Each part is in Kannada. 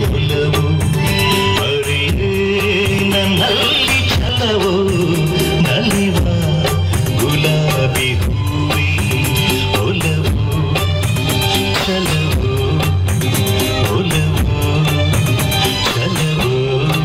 ಒಲವು ಅರಿಯೇ ನನ್ನಲ್ಲಿ ಛಲವು ನಲಿವ ಗುಲಾಬಿ ಹೂವಿ ಒಲವು ಛಲವು ಒಲವು ಛಲವು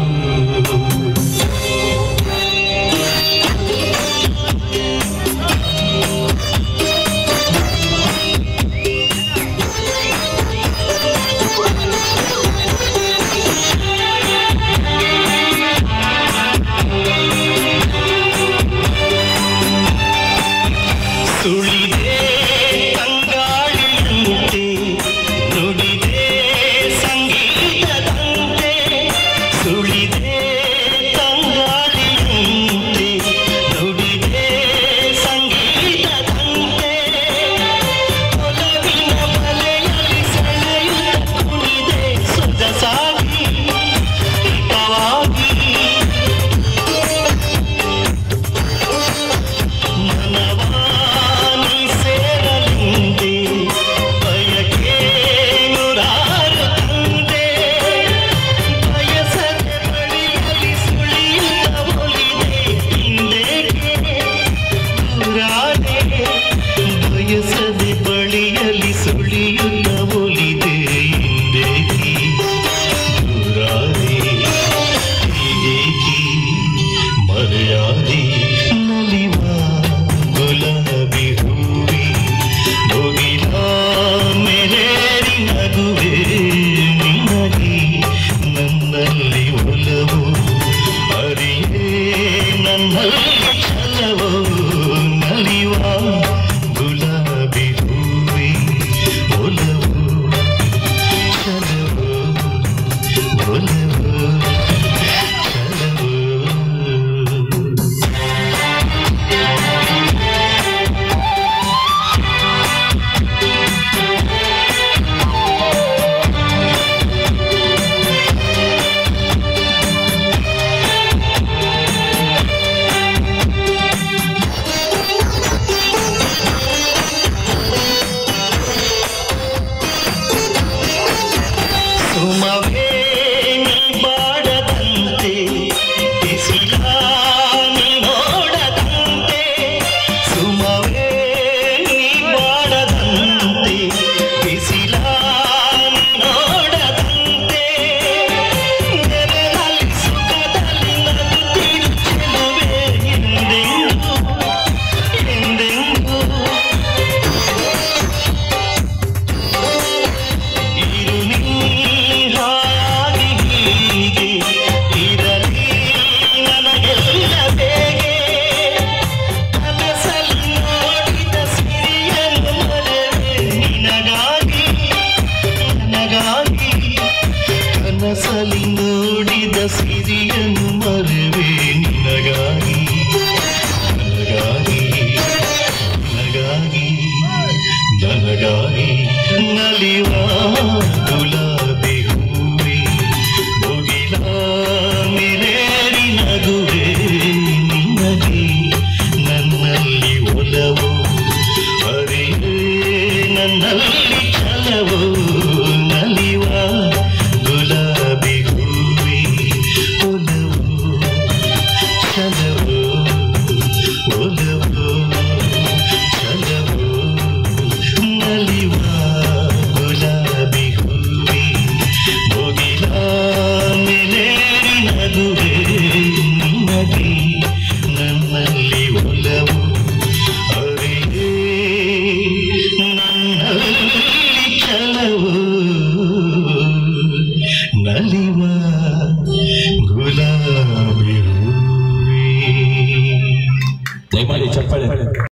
ಸುಳಿದೆ ತಂಗಾಳಿಯಂತೆ ನುಡಿದೆ ಸಂಗೀತದಂತೆ ಸುಳಿದೆ ತಂಗಾಳಿಯಂತೆ ನುಡಿದೆ ಸಂಗೀತದಂತೆ ಒಲವಿನ ಬಲೆಯಲ್ಲಿ ಸೆಳೆಯುತ್ತ ಕುಣಿದೆ ಸೊಗಸಾಗಿ ಹಿತವಾಗಿ ಬಯಸದೆ ಬಳಿಯಲ್ಲಿ ಸುಳಿಯುತ್ತ ಒಲಿದೆ ಹಿಂದೇಕಿ ದೂರಾದೆ ಹೀಗೇಕಿ ಮರೆಯಾದೆ ನಲಿವ ಗುಲಾಬಿ ಹೂವಿ ಮುಗಿಲ ಮೇಲೇರಿ ನಗುವೆ ನಿನಗೆ ನನ್ನಲ್ಲಿ ಒಲವು ಅರಿಯೇ ನನ್ನಲ್ಲಿ ಛಲವು ನಲಿವ ಗುಲಾಬಿ ಹೂವಿ ಒಲವು ಛಲವು ಒಲವು ಛಲವು ಸುಮವೇ ನೀ ಬಾಡದಂತೆ ಬಿಸಿಲ ನೀ ನೋಡದಂತೆ ಸುಮವೇ ನೀ ಬಾಡದಂತೆ ಬಿಸಿಲ ನೀ ನೋಡದಂತೆ ನೆರಳಲ್ಲಿ ಸುಖದಲ್ಲಿ ನಗುತ್ತಿರು ಚೆಲುವೆ ಎಂದೆಂದು ಎಂದೆಂದು ಇರು ನೀ ಹಾಗೆ ಹೀಗೆ ಇರಲಿ ನನಗೆಲ್ಲ ಬೇಗೆ ಕನಸಲ್ಲಿ ನೋಡಿದ ಸಿರಿಯನ್ನು ಮರೆವೆ ನಿನಗಾಗಿ ನನಗಾಗಿ ಕನಸಲ್ಲಿ ನೋಡಿದ ಸಿರಿಯನ್ನು ಮರೆವೆ ನಿನಗಾಗಿ ನನಗಾಗಿ ನನಗಾಗಿ ನನಗಾಗಿ ನಲಿವ ಗುಲಾಬಿ ಹೂವಿ ಮುಗಿಲ ಮೇಲೇರಿ ನಗುವೆ ನಿನಗೆ ನನ್ನಲ್ಲಿ ಒಲವು ಅರಿಯೇ ನನ್ನಲ್ಲಿ ಛಲವು ನಲಿವ ಗುಲಾಬಿ ಹೂವಿ ಒಲವು ಛಲವು ಒಲವು ಛಲವು ನಲಿವ ಗುಲಾಬಿ ಹೂವಿ ಮುಗಿಲ ಮೇಲೇರಿ ನಗುವೆ ನಿನಗೆ ನನ್ನಲ್ಲಿ ಒಲವು ಅರಿಯೇ ನನ್ನಲ್ಲಿ ಛಲವು ನಲಿವ ಗುಲಾಬಿ ಹೂವಿ. ದಯಮಾಡಿ ಚಪ್ಪಾಳೆ